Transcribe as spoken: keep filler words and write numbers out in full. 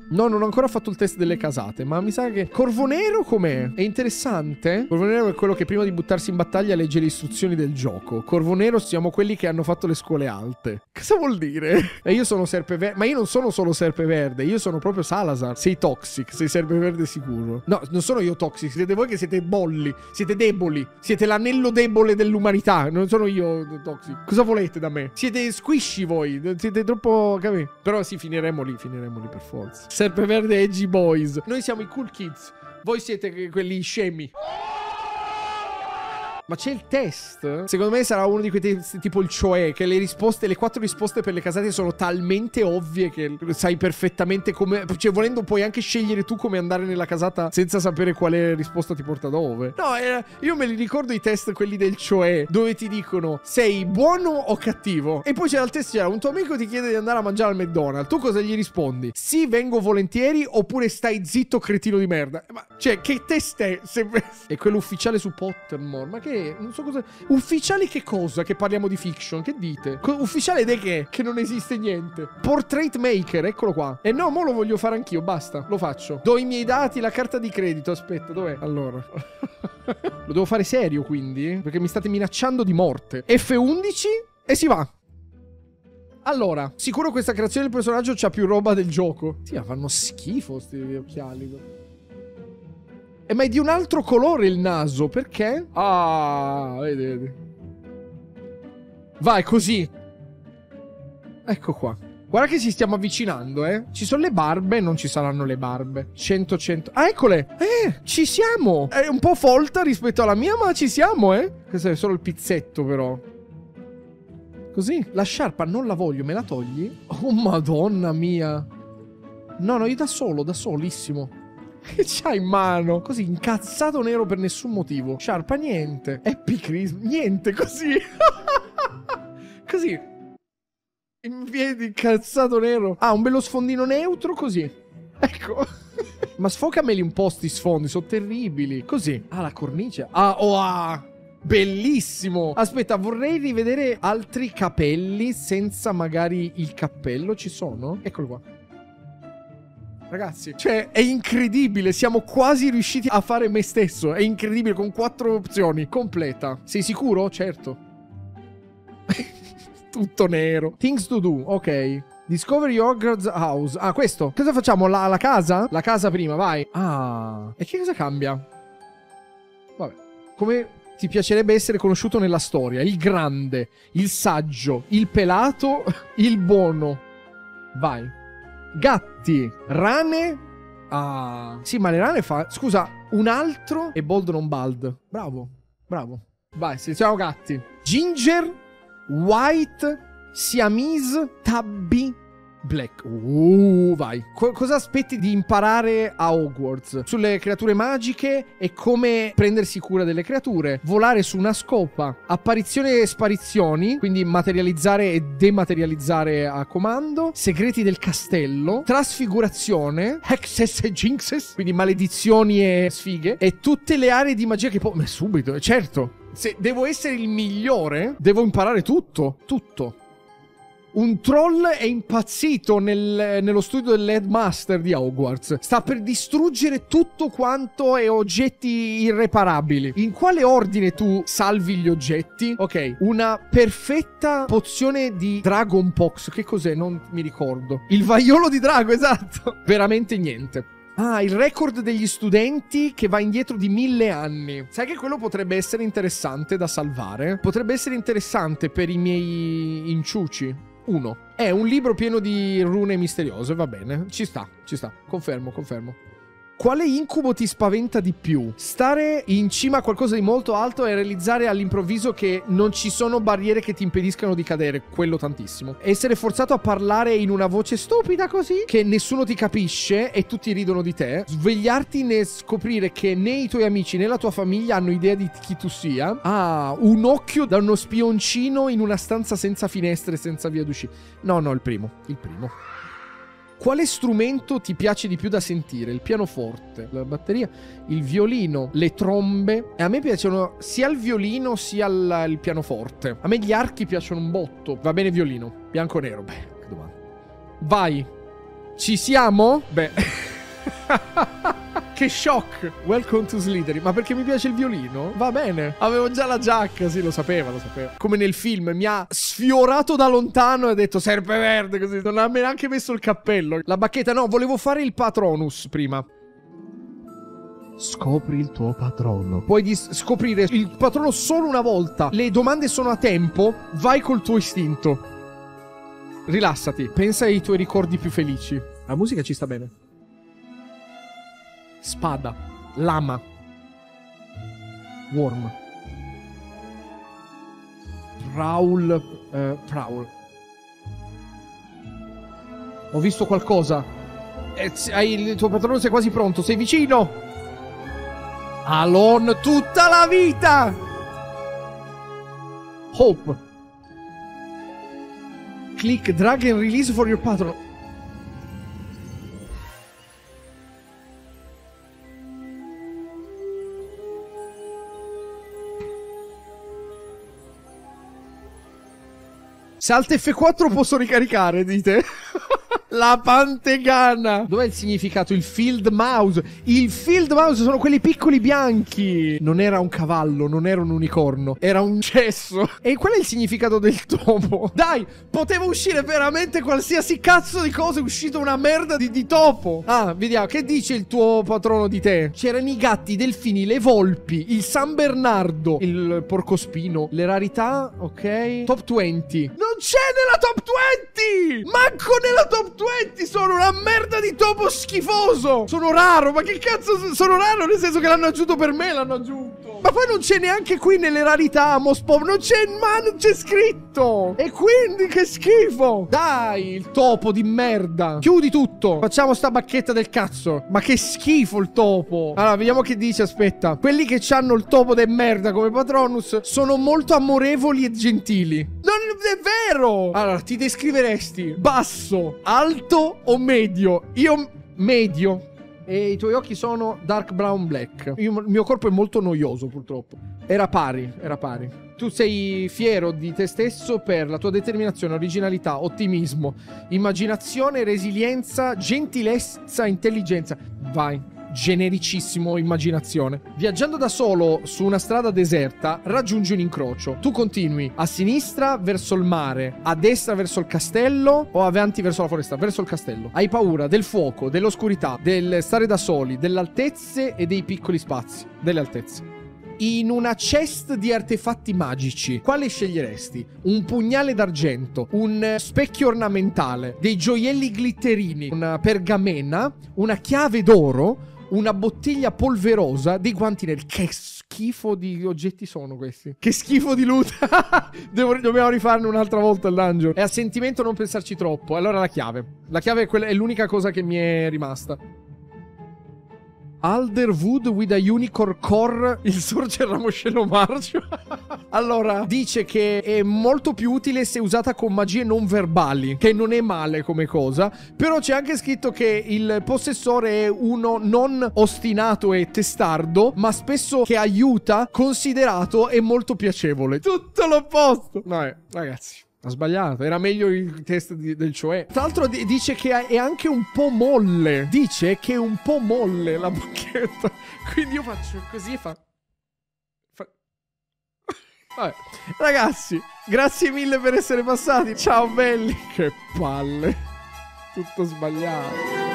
No, non ho ancora fatto il test delle casate, ma mi sa che... Corvo Nero com'è? È interessante? Corvo Nero è quello che prima di buttarsi in battaglia legge le istruzioni del gioco. Corvo Nero siamo quelli che hanno fatto le scuole alte. Cosa vuol dire? E io sono Serpeverde. Ma io non sono solo Serpeverde, io sono proprio Salazar. Sei toxic, sei Serpeverde sicuro. No, non sono io toxic, siete voi che siete bolli, siete deboli, siete l'anello debole dell'umanità. Non sono io toxic. Cosa volete da me? Siete squishy voi, siete troppo... capì? Però sì, finiremo lì, finiremo lì per forza. Serpeverde Edgy Boys. Noi siamo i cool kids. Voi siete quelli scemi. Ma c'è il test? Secondo me sarà uno di quei test tipo il cioè, che le risposte, le quattro risposte per le casate sono talmente ovvie che sai perfettamente come... Cioè, volendo puoi anche scegliere tu come andare nella casata senza sapere quale risposta ti porta dove. No, eh, io me li ricordo i test, quelli del cioè, dove ti dicono sei buono o cattivo? E poi c'era il test, c'era un tuo amico ti chiede di andare a mangiare al McDonald's. Tu cosa gli rispondi? Sì, vengo volentieri, oppure stai zitto, cretino di merda. Ma, cioè, che test è? Se... È quello ufficiale su Pottermore. Ma che... Non so cosa... Ufficiale che cosa? Che parliamo di fiction? Che dite? Co ufficiale de che? Che non esiste niente. Portrait maker, eccolo qua. E no, mo lo voglio fare anch'io, basta. Lo faccio. Do i miei dati, la carta di credito. Aspetta, dov'è? Allora. Lo devo fare serio, quindi? Perché mi state minacciando di morte. F undici e si va. Allora, sicuro questa creazione del personaggio c'ha più roba del gioco. Sì, ma fanno schifo sti occhiali. E ma è di un altro colore il naso, perché? Ah, vedi, vedi. Vai, così. Ecco qua. Guarda che ci stiamo avvicinando, eh. Ci sono le barbe, non ci saranno le barbe. cento, cento. Ah, eccole. Eh, ci siamo. È un po' folta rispetto alla mia, ma ci siamo, eh. Questo è solo il pizzetto, però. Così. La sciarpa non la voglio, me la togli? Oh, madonna mia. No, no, io da solo, da solissimo. Che c'ha in mano? Così, incazzato nero per nessun motivo. Sciarpa, niente. Happy Christmas, niente, così. Così. In piedi, incazzato nero. Ah, un bello sfondino neutro, così. Ecco. Ma sfocameli un po' sti sfondi, sono terribili. Così. Ah, la cornice. Ah, oh, ah. Bellissimo. Aspetta, vorrei rivedere altri capelli senza magari il cappello. Ci sono? Eccolo qua. Ragazzi, cioè, è incredibile. Siamo quasi riusciti a fare me stesso. È incredibile, con quattro opzioni. Completa. Sei sicuro? Certo. Tutto nero. Things to do, ok. Discover your girl's house. Ah, questo. Cosa facciamo? La, la casa? La casa prima, vai. Ah. E che cosa cambia? Vabbè. Come ti piacerebbe essere conosciuto nella storia? Il grande, il saggio, il pelato, il buono. Vai. Gatti, rane. Ah, sì, ma le rane fa... Scusa, un altro e bold non bald. Bravo, bravo. Vai, selezioniamo gatti. Ginger, white, siamese, tabby, black. Uh, vai. Co cosa aspetti di imparare a Hogwarts? Sulle creature magiche e come prendersi cura delle creature. Volare su una scopa. Apparizioni e sparizioni, quindi materializzare e dematerializzare a comando. Segreti del castello. Trasfigurazione. Hexes e jinxes, quindi maledizioni e sfighe. E tutte le aree di magia che può... Ma subito, certo. Se devo essere il migliore, devo imparare tutto. Tutto. Un troll è impazzito nel, nello studio dell'headmaster di Hogwarts. Sta per distruggere tutto quanto è oggetti irreparabili. In quale ordine tu salvi gli oggetti? Ok, una perfetta pozione di Dragon Pox. Che cos'è? Non mi ricordo. Il vaiolo di drago, esatto. Veramente niente. Ah, il record degli studenti che va indietro di mille anni. Sai che quello potrebbe essere interessante da salvare? Potrebbe essere interessante per i miei inciuci. Uno. È un libro pieno di rune misteriose, va bene. Ci sta, ci sta. Confermo, confermo. Quale incubo ti spaventa di più? Stare in cima a qualcosa di molto alto e realizzare all'improvviso che non ci sono barriere che ti impediscano di cadere. Quello tantissimo. Essere forzato a parlare in una voce stupida così, che nessuno ti capisce e tutti ridono di te. Svegliarti e scoprire che né i tuoi amici né la tua famiglia hanno idea di chi tu sia. Ah, un occhio da uno spioncino in una stanza senza finestre, senza via d'uscita. No, no, il primo. Il primo. Quale strumento ti piace di più da sentire? Il pianoforte, la batteria, il violino, le trombe. E a me piacciono sia il violino sia il, il pianoforte. A me gli archi piacciono un botto. Va bene violino. Bianco o nero? Beh, che domanda. Vai. Ci siamo? Beh. Che shock. Welcome to Slytherin. Ma perché mi piace il violino? Va bene. Avevo già la giacca. Sì, lo sapeva, lo sapeva. Come nel film. Mi ha sfiorato da lontano e ha detto serpeverde così. Non ha neanche messo il cappello. La bacchetta. No, volevo fare il Patronus prima. Scopri il tuo patrono. Puoi dis- scoprire il patrono solo una volta. Le domande sono a tempo. Vai col tuo istinto. Rilassati. Pensa ai tuoi ricordi più felici. La musica ci sta bene. Spada. Lama. Worm. Prowl. Uh, Prowl. Ho visto qualcosa. Eh, hai, il tuo patrono sei quasi pronto. Sei vicino. Alon tutta la vita. Hope. Click drag and release for your patron. Se Alt F quattro posso ricaricare, dite? La pantegana. Dov'è il significato? Il field mouse. Il field mouse sono quelli piccoli bianchi. Non era un cavallo, non era un unicorno. Era un cesso. E qual è il significato del topo? Dai, poteva uscire veramente qualsiasi cazzo di cosa. È uscita una merda di, di topo. Ah, vediamo. Che dice il tuo patrono di te? C'erano i gatti, i delfini, le volpi, il San Bernardo, il porcospino. Le rarità, ok. Top venti. Non c'è nella top venti. Manco nella top venti. Sono una merda di topo schifoso. Sono raro. Ma che cazzo sono raro? Nel senso che l'hanno aggiunto per me. L'hanno aggiunto. Ma poi non c'è neanche qui nelle rarità Most Pop. Non c'è. Ma non c'è scritto. E quindi che schifo. Dai, il topo di merda. Chiudi tutto. Facciamo sta bacchetta del cazzo. Ma che schifo il topo. Allora vediamo che dice. Aspetta. Quelli che hanno il topo de merda come Patronus sono molto amorevoli e gentili. Non è vero. Allora ti descriveresti basso, alto o medio? Io medio. E i tuoi occhi sono dark brown black. Io, il mio corpo è molto noioso purtroppo. Era pari, era pari. Tu sei fiero di te stesso per la tua determinazione, originalità, ottimismo, immaginazione, resilienza, gentilezza, intelligenza. Vai. Genericissimo immaginazione. Viaggiando da solo su una strada deserta raggiungi un incrocio. Tu continui a sinistra verso il mare, a destra verso il castello o avanti verso la foresta? Verso il castello. Hai paura del fuoco, dell'oscurità, del stare da soli, delle altezze e dei piccoli spazi. Delle altezze. In una chest di artefatti magici, quale sceglieresti? Un pugnale d'argento, un specchio ornamentale, dei gioielli glitterini, una pergamena, una chiave d'oro, una bottiglia polverosa, dei guanti neri. Che schifo di oggetti sono questi. Che schifo di loot. Devo, dobbiamo rifarne un'altra volta il dungeon. È a sentimento non pensarci troppo. Allora la chiave. La chiave è, quella, è l'unica cosa che mi è rimasta. Alderwood with a unicorn core. Il sorge ramoscello marcio. Allora, dice che è molto più utile se usata con magie non verbali, che non è male come cosa. Però c'è anche scritto che il possessore è uno non ostinato e testardo, ma spesso che aiuta, considerato e molto piacevole. Tutto l'opposto. No, eh, ragazzi, ha sbagliato, era meglio il test di, del cioè. Tra l'altro d- dice che è anche un po' molle. Dice che è un po' molle la bacchetta. Quindi io faccio così e fa... fa... Vabbè. Ragazzi, grazie mille per essere passati. Ciao belli. Che palle. Tutto sbagliato.